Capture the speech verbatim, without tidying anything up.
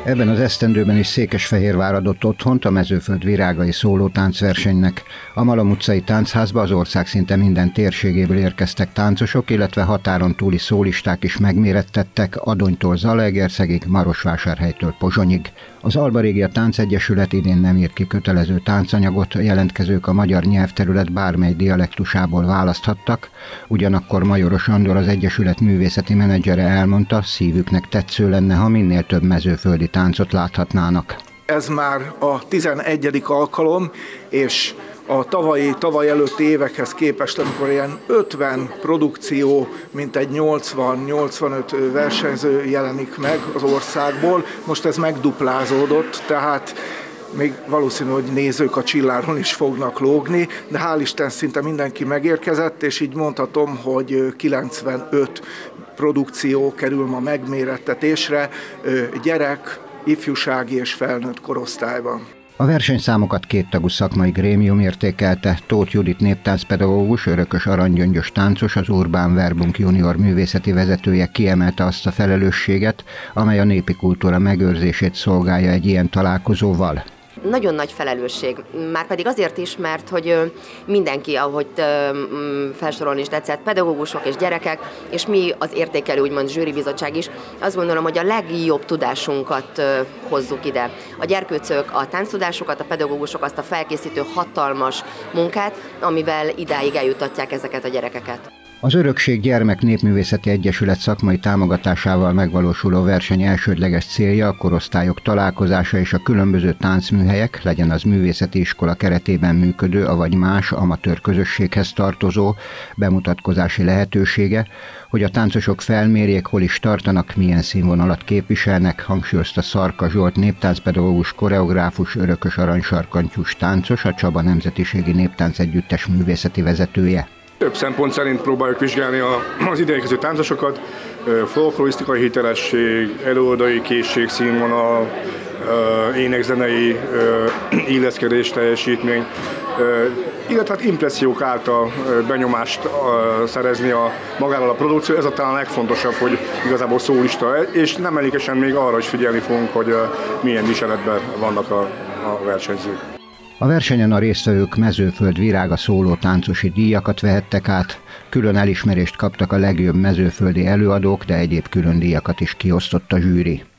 Ebben az esztendőben is Székesfehérvár adott otthont a Mezőföld virágai szóló táncversenynek. A Malom utcai táncházba az ország szinte minden térségéből érkeztek táncosok, illetve határon túli szólisták is megmérettettek Adonytól Zalaegerszegig, Marosvásárhelytől Pozsonyig. Az Alba Régia Táncegyesület idén nem írt ki kötelező táncanyagot, a jelentkezők a magyar nyelvterület bármely dialektusából választhattak, ugyanakkor Majoros Andor, az egyesület művészeti menedzsere elmondta, szívüknek tetsző lenne, ha minél több mezőföldi táncot láthatnának. Ez már a tizenegyedik alkalom, és a tavalyi, tavaly előtti évekhez képest, amikor ilyen ötven produkció, mintegy nyolcvan-nyolcvanöt versenyző jelenik meg az országból, most ez megduplázódott, tehát még valószínű, hogy nézők a Csilláron is fognak lógni, de hál' Isten szinte mindenki megérkezett, és így mondhatom, hogy kilencvenöt produkció kerül ma megmérettetésre gyerek, ifjúsági és felnőtt korosztályban. A versenyszámokat kéttagú szakmai grémium értékelte. Tóth Judit néptáncpedagógus, örökös aranygyöngyös táncos, az Urbán Verbunk junior művészeti vezetője kiemelte azt a felelősséget, amely a népi kultúra megőrzését szolgálja egy ilyen találkozóval. Nagyon nagy felelősség, már pedig azért is, mert hogy mindenki, ahogy felsorolni is tetszett, pedagógusok és gyerekek, és mi az értékelő, úgymond zsűribizottság is, azt gondolom, hogy a legjobb tudásunkat hozzuk ide. A gyerkőcök a tánctudásukat, a pedagógusok azt a felkészítő hatalmas munkát, amivel idáig eljutatják ezeket a gyerekeket. Az Örökség Gyermek Népművészeti Egyesület szakmai támogatásával megvalósuló verseny elsődleges célja a korosztályok találkozása és a különböző táncműhelyek, legyen az művészeti iskola keretében működő, avagy más amatőr közösséghez tartozó bemutatkozási lehetősége, hogy a táncosok felmérjék, hol is tartanak, milyen színvonalat képviselnek, hangsúlyozta Szarka Zsolt néptáncpedagógus, koreográfus, örökös aranysarkantyús táncos, a Csaba Nemzetiségi Néptánc Együttes művészeti vezetője. Több szempont szerint próbáljuk vizsgálni az ideérkező táncosokat, folklorisztikai hitelesség, előadói készség, színvonal, énekzenei illeszkedés, teljesítmény, illetve hát impressziók által benyomást szerezni a magáról a produkció. Ez a talán legfontosabb, hogy igazából szólista, és nem elégesen még arra is figyelni fogunk, hogy milyen viseletben vannak a, a versenyzők. A versenyen a résztvevők Mezőföld virága szóló táncosi díjakat vehettek át, külön elismerést kaptak a legjobb mezőföldi előadók, de egyéb külön díjakat is kiosztott a zsűri.